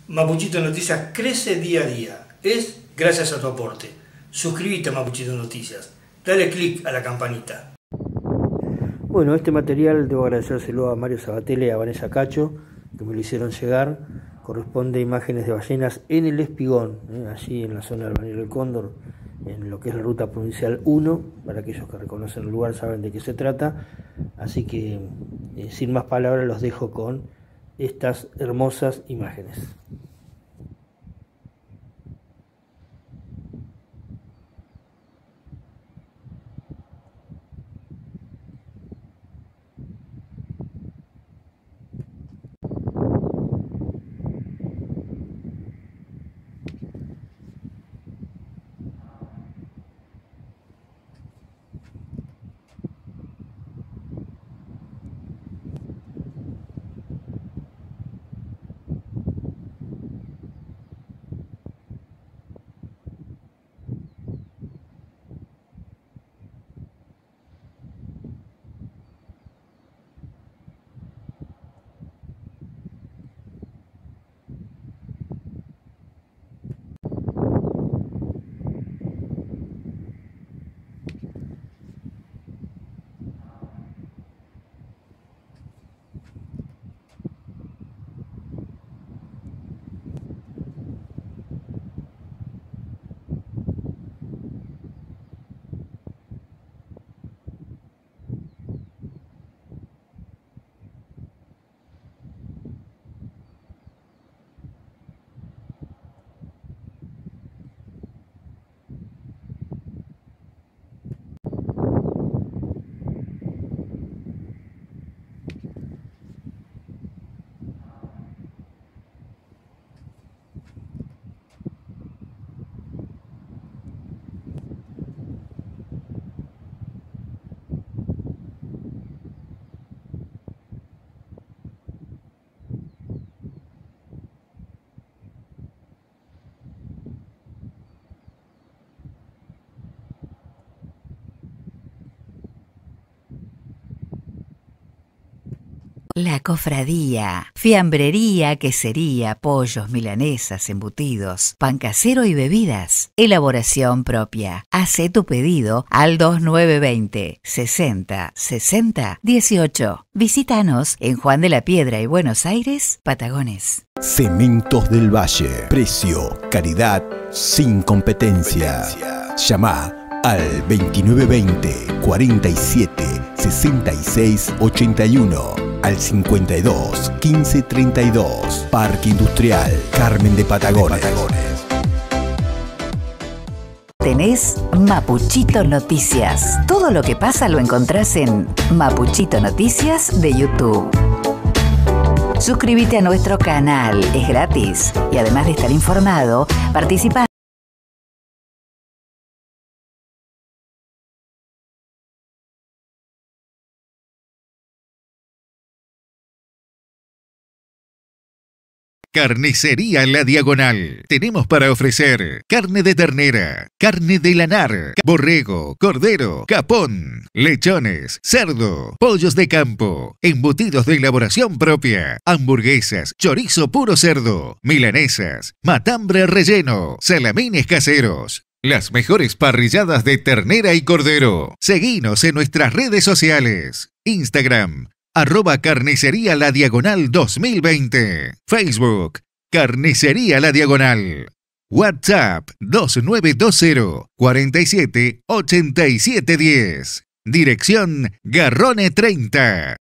Mapuchito Noticias crece día a día. Es gracias a tu aporte. Suscríbete a Mapuchito Noticias. Dale click a la campanita. Bueno, este material debo agradecérselo a Mario Sabatella y a Vanessa Cacho, que me lo hicieron llegar. Corresponde a imágenes de ballenas en el Espigón, allí en la zona del Balneario del Cóndor, en lo que es la ruta provincial 1. Para aquellos que reconocen el lugar saben de qué se trata. Así que, sin más palabras, los dejo con estas hermosas imágenes. La cofradía, fiambrería, quesería, pollos, milanesas, embutidos, pan casero y bebidas. Elaboración propia. Hacé tu pedido al 2920 60 60 18. Visítanos en Juan de la Piedra y Buenos Aires, Patagones. Cementos del Valle. Precio, calidad, sin competencia. Llama al 2920 47 66 81. Al 52 15 32. Parque Industrial Carmen de Patagones. Tenés Mapuchito Noticias. Todo lo que pasa lo encontrás en Mapuchito Noticias de YouTube. Suscríbete a nuestro canal, es gratis. Y además de estar informado, participa. Carnicería La Diagonal. Tenemos para ofrecer carne de ternera, carne de lanar, borrego, cordero, capón, lechones, cerdo, pollos de campo, embutidos de elaboración propia, hamburguesas, chorizo puro cerdo, milanesas, matambre relleno, salamines caseros. Las mejores parrilladas de ternera y cordero. Seguinos en nuestras redes sociales. Instagram, @Carnicería La Diagonal 2020. Facebook, Carnicería La Diagonal. WhatsApp, 2920 47 87 10. Dirección, Garrone 30.